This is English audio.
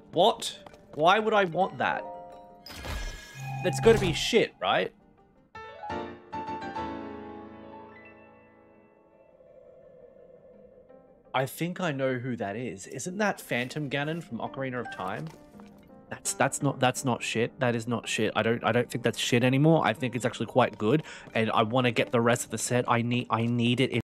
What? Why would I want that? That's gotta be shit, right? I think I know who that is. Isn't that Phantom Ganon from Ocarina of Time? That's not shit. That is not shit. I don't think that's shit anymore. I think it's actually quite good, and I want to get the rest of the set. I need it in